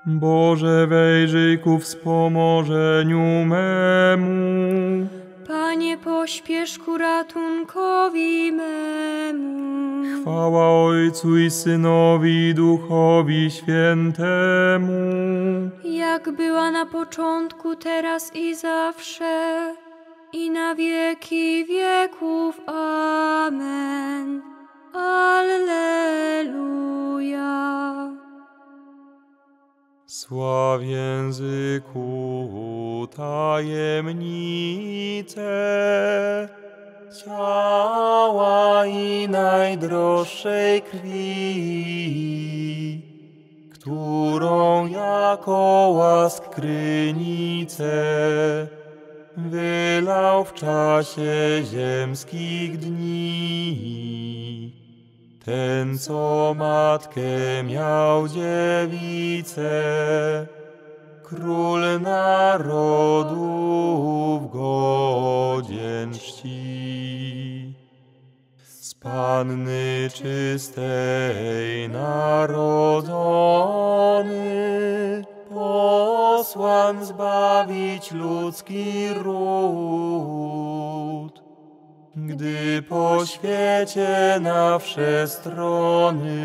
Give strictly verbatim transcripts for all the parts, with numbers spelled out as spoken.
Boże, wejrzyj ku wspomożeniu memu. Panie, pośpiesz ku ratunkowi memu. Chwała Ojcu i Synowi i Duchowi Świętemu. Jak była na początku, teraz i zawsze, i na wieki wieków. Amen. Alleluja. Sław języku tajemnice ciała i najdroższej krwi, którą jako łask krynicę wylał w czasie ziemskich dni. Ten, co matkę miał dziewicę, król narodów godzien czci. Z panny czystej narodzony, posłan zbawić ludzki ród. Gdy po świecie na wsze strony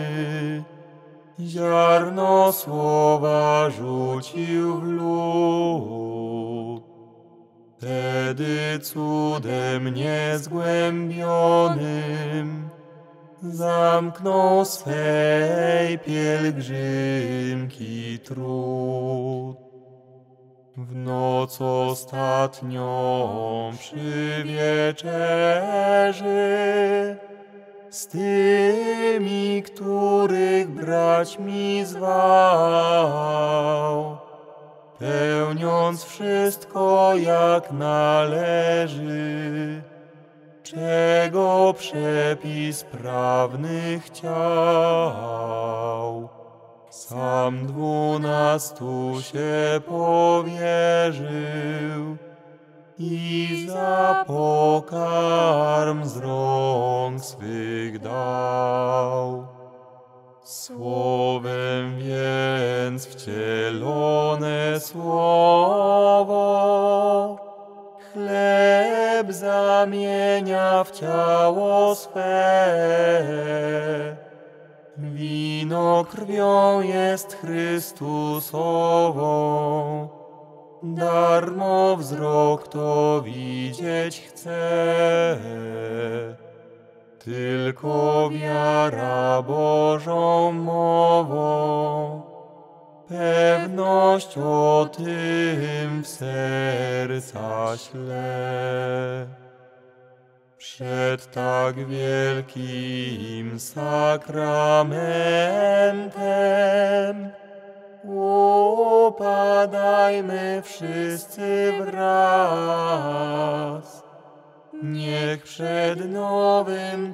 ziarno słowa rzucił w lud, wtedy cudem niezgłębionym zamknął swej pielgrzymki trud. W noc ostatnią przy wieczerzy z tymi, których braćmi zwał, pełniąc wszystko jak należy, czego przepis prawny chciał. Sam dwunastu się powierzył i za pokarm z rąk swych dał. Słowem więc wcielone słowo chleb zamienia w ciało swe. Wino krwią jest Chrystusową, darmo wzrok to widzieć chce. Tylko wiara Bożą mową, pewność o tym w serca śle. Przed tak wielkim sakramentem upadajmy wszyscy wraz. Niech przed Nowym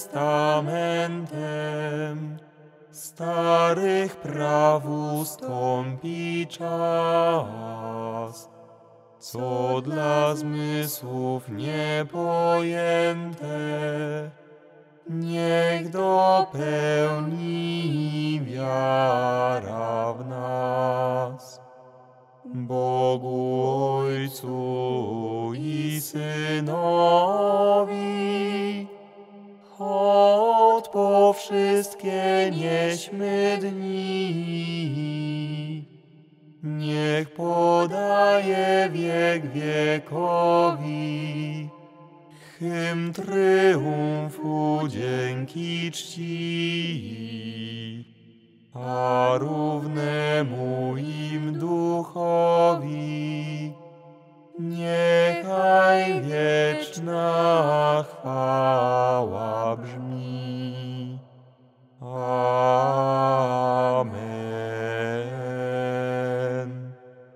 Testamentem starych praw ustąpi czas, co dla zmysłów niepojęte, niech dopełni wiara w nas. Bogu Ojcu i Synowi hołd po wszystkie nieśmy dni. Niech podaje wiek wiekowi hymn tryumfu dzięki czci, a równemu im duchowi niechaj wieczna chwała brzmi. Amen.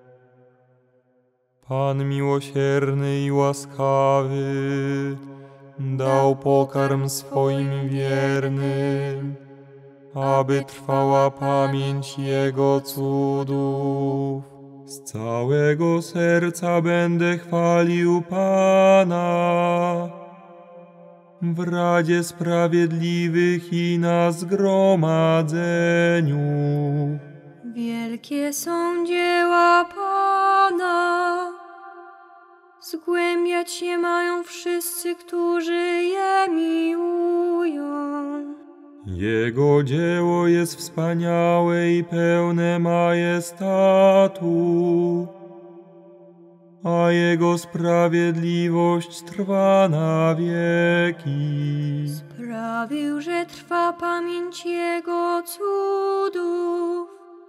Pan miłosierny i łaskawy dał pokarm swoim wiernym, aby trwała pamięć Jego cudów. Z całego serca będę chwalił Pana w Radzie Sprawiedliwych i na zgromadzeniu. Wielkie są dzieła Pana, zgłębiać się mają wszyscy, którzy je miłują. Jego dzieło jest wspaniałe i pełne majestatu, a Jego sprawiedliwość trwa na wieki. Sprawił, że trwa pamięć Jego cudów.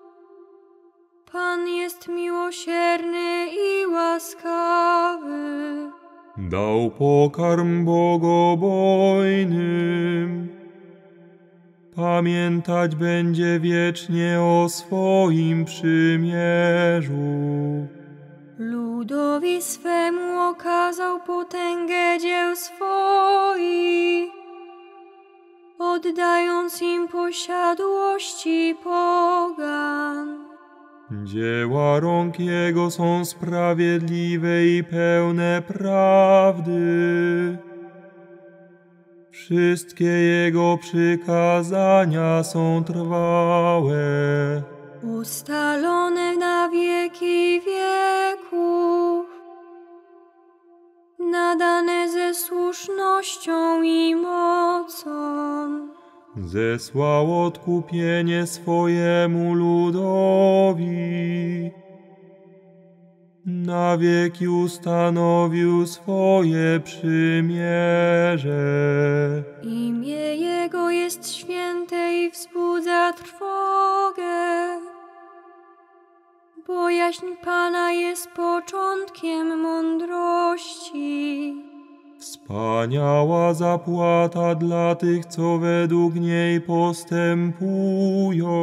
Pan jest miłosierny i łaskawy. Dał pokarm bogobojnym. Pamiętać będzie wiecznie o swoim przymierzu. Ludowi swemu okazał potęgę dzieł swoich, oddając im posiadłości pogan. Dzieła rąk Jego są sprawiedliwe i pełne prawdy. Wszystkie Jego przykazania są trwałe, ustalone na wieki wieków, nadane ze słusznością i mocą. Zesłał odkupienie swojemu ludowi, na wieki ustanowił swoje przymierze. Imię Jego jest święte i wzbudza trwogę. Bojaźń Pana jest początkiem mądrości. Wspaniała zapłata dla tych, co według niej postępują,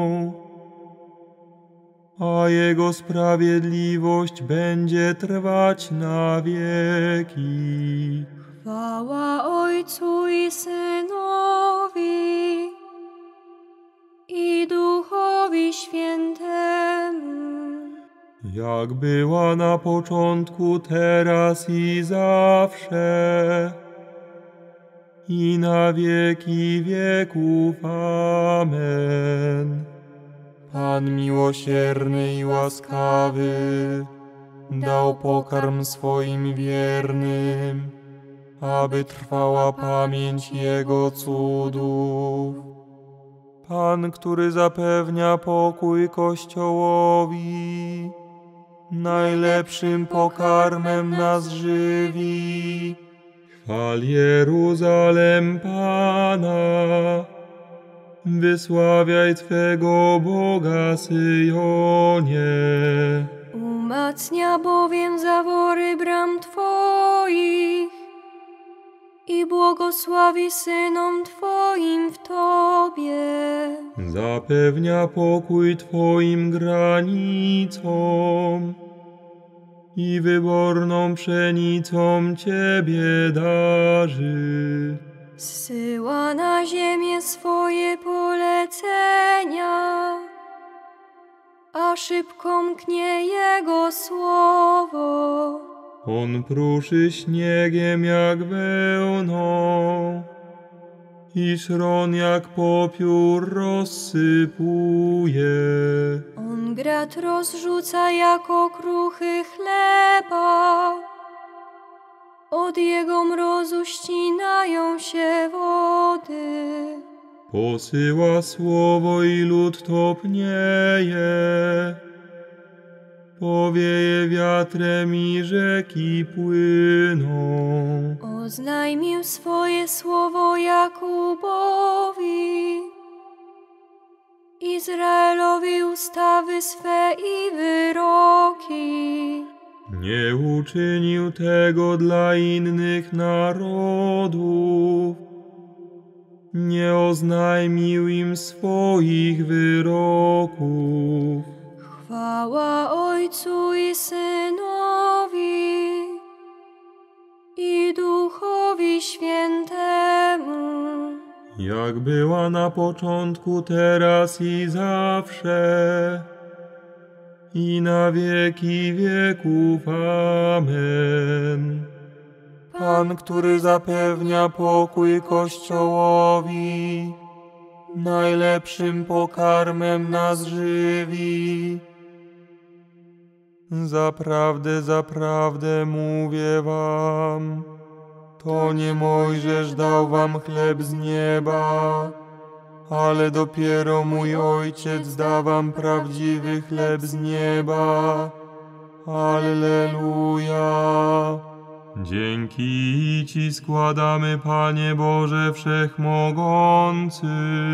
a Jego sprawiedliwość będzie trwać na wieki. Chwała Ojcu i Synowi i Duchowi Świętemu, Jak była na początku, teraz i zawsze, i na wieki wieków. Amen. Pan miłosierny i łaskawy dał pokarm swoim wiernym, aby trwała pamięć Jego cudów. Pan, który zapewnia pokój Kościołowi, najlepszym pokarmem nas żywi. Chwal Jeruzalem Pana, wysławiaj Twego Boga, Syjonie. umacnia bowiem zawory bram Twoich i błogosławi synom Twoim w Tobie. Zapewnia pokój Twoim granicom i wyborną pszenicą Ciebie darzy. Zsyła na ziemię swoje polecenia, a szybko mknie Jego słowo. On pruszy śniegiem jak wełną i szron jak popiór rozsypuje. On grat rozrzuca jako kruchy chleba, od Jego mrozu ścinają się wody. Posyła słowo i lud topnieje, powieje wiatrem i rzeki płyną. Oznajmił swoje słowo Jakubowi, Izraelowi ustawy swe i wyroki. Nie uczynił tego dla innych narodów, nie oznajmił im swoich wyroków. Chwała Ojcu i Synowi i Duchowi Świętemu, Jak była na początku, teraz i zawsze, i na wieki wieków. Amen. Pan, który zapewnia pokój Kościołowi, najlepszym pokarmem nas żywi. Zaprawdę, zaprawdę mówię wam, to nie Mojżesz dał wam chleb z nieba, ale dopiero mój Ojciec da wam prawdziwy chleb z nieba. Alleluja. Dzięki Ci składamy, Panie Boże Wszechmogący,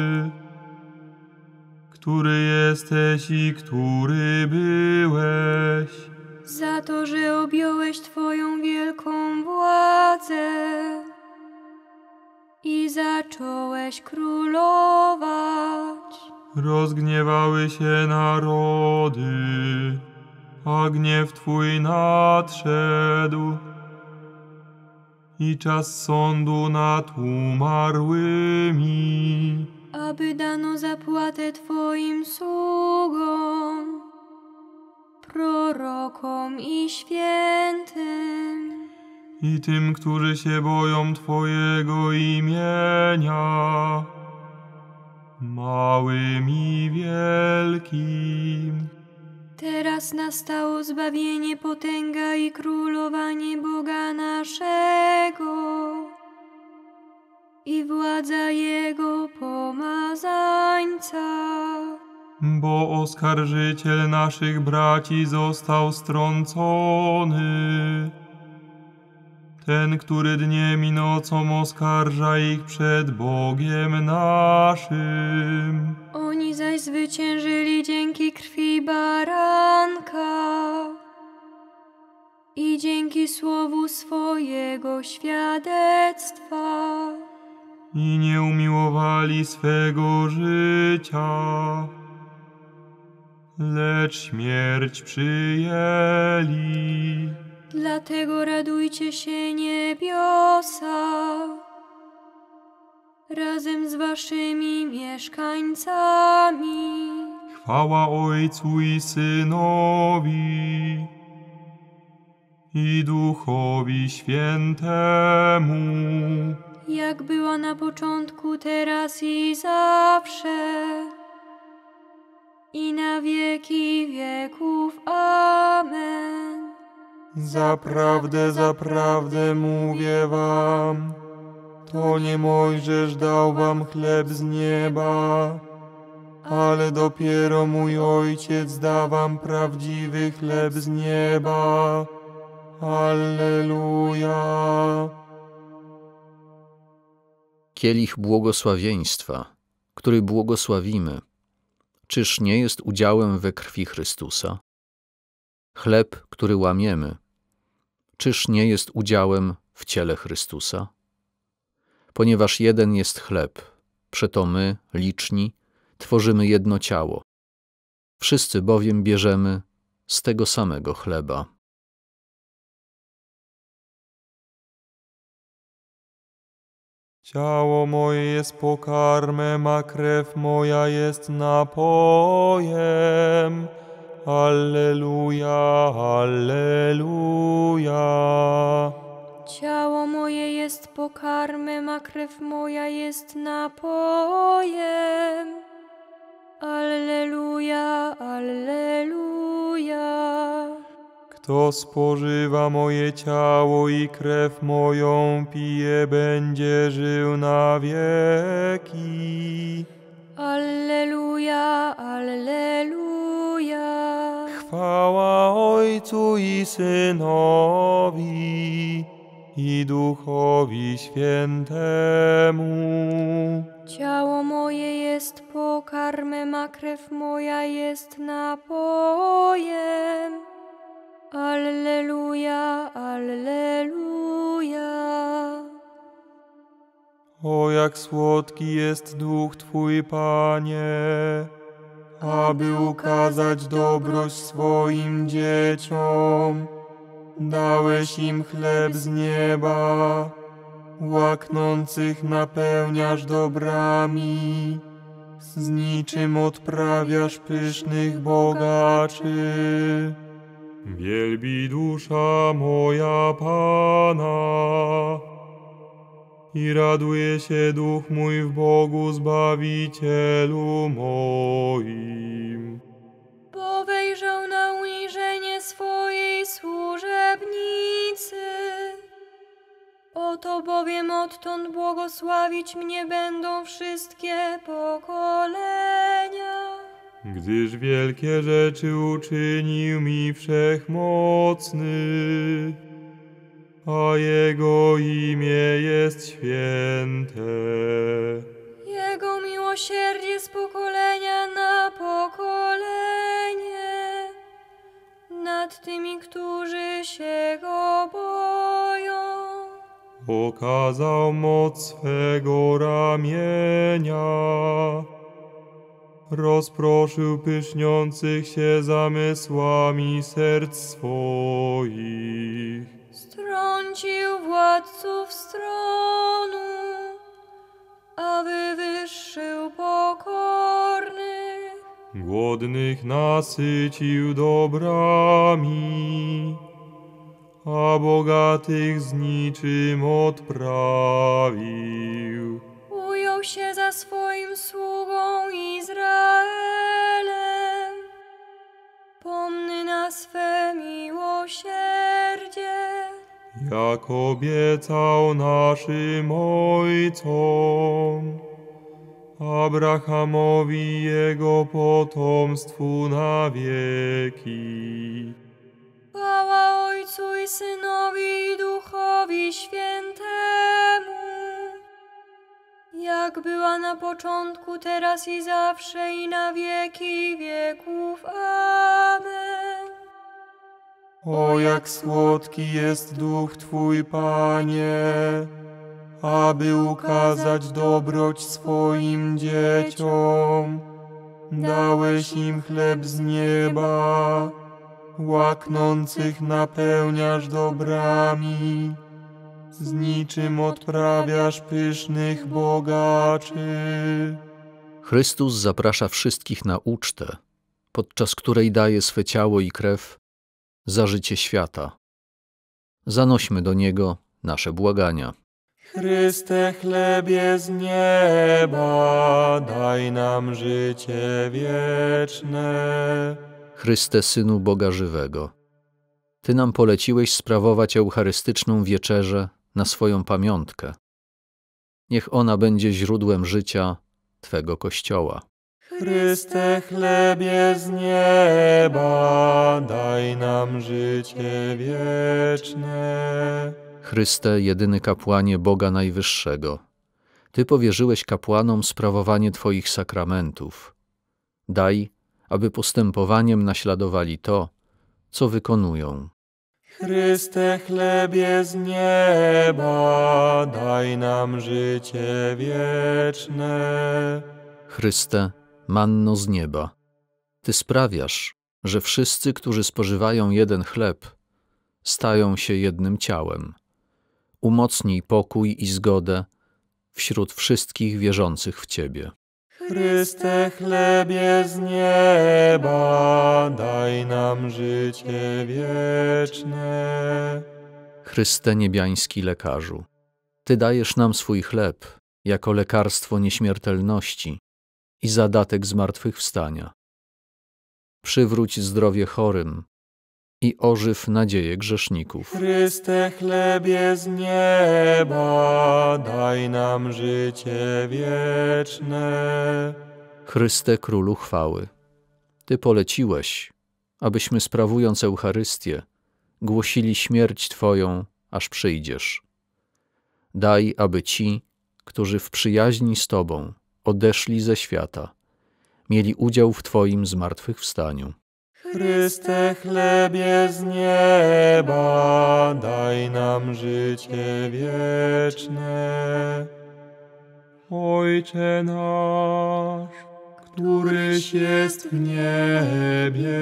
który jesteś i który byłeś, za to, że objąłeś Twoją wielką władzę i zacząłeś królować. Rozgniewały się narody, a gniew Twój nadszedł i czas sądu nad umarłymi, aby dano zapłatę Twoim sługom, prorokom i świętym, i tym, którzy się boją Twojego imienia, małym i wielkim. Teraz nastało zbawienie, potęga i królowanie Boga naszego i władza Jego pomazańca. Bo oskarżyciel naszych braci został strącony, ten, który dniem i nocą oskarża ich przed Bogiem naszym. Oni zaś zwyciężyli dzięki krwi baranka i dzięki słowu swojego świadectwa. I nie umiłowali swego życia, lecz śmierć przyjęli. Dlatego radujcie się, niebiosa, razem z waszymi mieszkańcami. Chwała Ojcu i Synowi i Duchowi Świętemu, jak była na początku, teraz i zawsze, i na wieki wieków. Amen. Zaprawdę, zaprawdę mówię wam, to nie Mojżesz dał wam chleb z nieba, ale dopiero mój Ojciec da wam prawdziwy chleb z nieba. Alleluja. Kielich błogosławieństwa, który błogosławimy, czyż nie jest udziałem we krwi Chrystusa? Chleb, który łamiemy, czyż nie jest udziałem w ciele Chrystusa? Ponieważ jeden jest chleb, przeto my, liczni, tworzymy jedno ciało. Wszyscy bowiem bierzemy z tego samego chleba. Ciało moje jest pokarmem, a krew moja jest napojem. Alleluja, alleluja. Ciało moje jest pokarmem, a krew moja jest napojem. Alleluja, alleluja. Kto spożywa moje ciało i krew moją pije, będzie żył na wieki. Alleluja, alleluja. Chwała Ojcu i Synowi i Duchowi Świętemu. Ciało moje jest pokarmem, a krew moja jest napojem. Alleluja, alleluja. O, jak słodki jest Duch Twój, Panie, aby ukazać dobroć swoim dzieciom. Dałeś im chleb z nieba, łaknących napełniasz dobrami, z niczym odprawiasz pysznych bogaczy. Wielbi dusza moja Pana i raduje się duch mój w Bogu Zbawicielu moim. Bo wejrzał na uniżenie swojej służebnicy. Oto bowiem odtąd błogosławić mnie będą wszystkie pokolenia. Gdyż wielkie rzeczy uczynił mi Wszechmocny, a Jego imię jest święte. Jego miłosierdzie z pokolenia na pokolenie nad tymi, którzy się Go boją. Okazał moc swego ramienia, rozproszył pyszniących się zamysłami serc swoich. Strącił władców stronu, a wywyższył pokornych. Głodnych nasycił dobrami, a bogatych z niczym odprawił. Ujął się za swoim sługą Izraelem, pomny na swe miłosierdzie. Jak obiecał naszym ojcom, Abrahamowi i jego potomstwu na wieki. Chwała Ojcu i Synowi i Duchowi Świętemu, jak była na początku, teraz i zawsze, i na wieki wieków. Amen. O, jak słodki jest duch Twój, Panie, aby ukazać dobroć swoim dzieciom. Dałeś im chleb z nieba, łaknących napełniasz dobrami, z niczym odprawiasz pysznych bogaczy. Chrystus zaprasza wszystkich na ucztę, podczas której daje swe ciało i krew za życie świata. Zanośmy do Niego nasze błagania. Chryste, chlebie z nieba, daj nam życie wieczne. Chryste, Synu Boga żywego, Ty nam poleciłeś sprawować eucharystyczną wieczerzę na swoją pamiątkę. Niech ona będzie źródłem życia Twego Kościoła. Chryste, chlebie z nieba, daj nam życie wieczne. Chryste, jedyny kapłanie Boga Najwyższego, Ty powierzyłeś kapłanom sprawowanie Twoich sakramentów. Daj, aby postępowaniem naśladowali to, co wykonują. Chryste, chlebie z nieba, daj nam życie wieczne. Chryste, manno z nieba, Ty sprawiasz, że wszyscy, którzy spożywają jeden chleb, stają się jednym ciałem. Umocnij pokój i zgodę wśród wszystkich wierzących w Ciebie. Chryste, chlebie z nieba, daj nam życie wieczne. Chryste, niebiański lekarzu, Ty dajesz nam swój chleb jako lekarstwo nieśmiertelności i zadatek zmartwychwstania. Przywróć zdrowie chorym i ożyw nadzieję grzeszników. Chryste, chlebie z nieba, daj nam życie wieczne. Chryste, Królu chwały, Ty poleciłeś, abyśmy sprawując Eucharystię, głosili śmierć Twoją, aż przyjdziesz. Daj, aby ci, którzy w przyjaźni z Tobą odeszli ze świata, mieli udział w Twoim zmartwychwstaniu. Chryste, chlebie z nieba, daj nam życie wieczne. Ojcze nasz, któryś jest w niebie,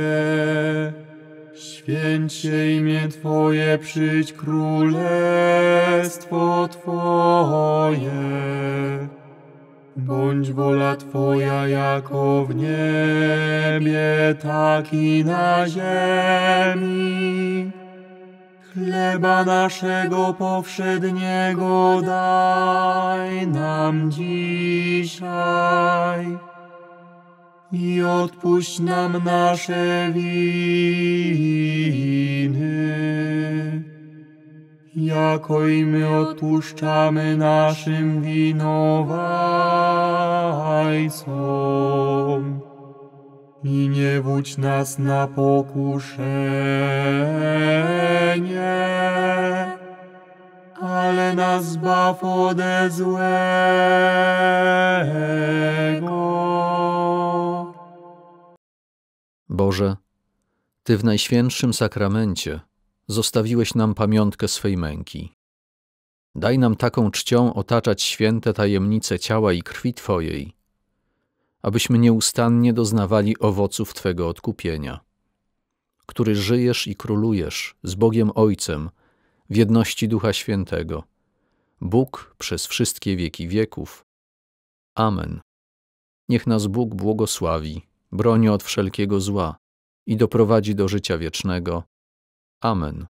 święć się imię Twoje, przyjdź królestwo Twoje. Bądź wola Twoja jako w niebie, tak i na ziemi. Chleba naszego powszedniego daj nam dzisiaj i odpuść nam nasze winy, jako i my odpuszczamy naszym winowajcom. I nie wódź nas na pokuszenie, ale nas zbaw ode złego. Boże, Ty w Najświętszym Sakramencie zostawiłeś nam pamiątkę swej męki. Daj nam taką czcią otaczać święte tajemnice ciała i krwi Twojej, abyśmy nieustannie doznawali owoców Twego odkupienia, który żyjesz i królujesz z Bogiem Ojcem w jedności Ducha Świętego, Bóg przez wszystkie wieki wieków. Amen. Niech nas Bóg błogosławi, broni od wszelkiego zła i doprowadzi do życia wiecznego. Amen.